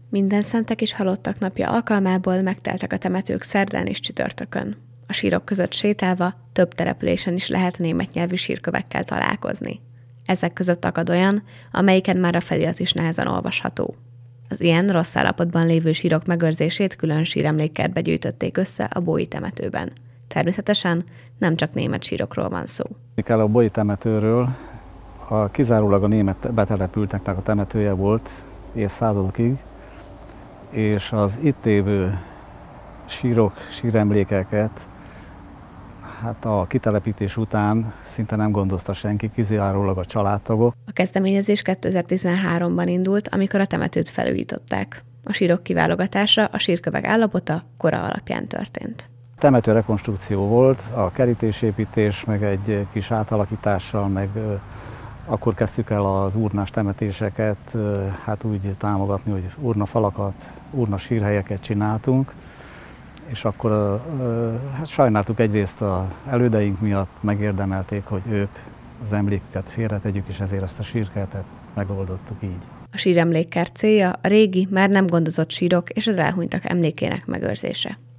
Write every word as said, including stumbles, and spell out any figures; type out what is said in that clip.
Minden szentek és halottak napja alkalmából megteltek a temetők szerdán és csütörtökön. A sírok között sétálva több településen is lehet német nyelvű sírkövekkel találkozni. Ezek között akad olyan, amelyiken már a felirat is nehezen olvasható. Az ilyen rossz állapotban lévő sírok megőrzését külön síremlékkertbe gyűjtötték össze a Bói temetőben. Természetesen nem csak német sírokról van szó. Kell a Bói temetőről, a kizárólag a német betelepülteknek a temetője volt évszázadokig, és az itt lévő sírok, síremlékeket hát a kitelepítés után szinte nem gondozta senki, kizárólag a családtagok. A kezdeményezés kétezer-tizenháromban indult, amikor a temetőt felújították. A sírok kiválogatása a sírkövek állapota, kora alapján történt. Temető rekonstrukció volt, a kerítésépítés, meg egy kis átalakítással, meg akkor kezdtük el az urnás temetéseket, hát úgy támogatni, hogy urnafalakat, urna sírhelyeket csináltunk, és akkor hát sajnáltuk egyrészt az elődeink miatt, megérdemelték, hogy ők az emléküket félretegyük, és ezért ezt a sírkertet megoldottuk így. A síremlékkert célja a régi, már nem gondozott sírok és az elhunytak emlékének megőrzése.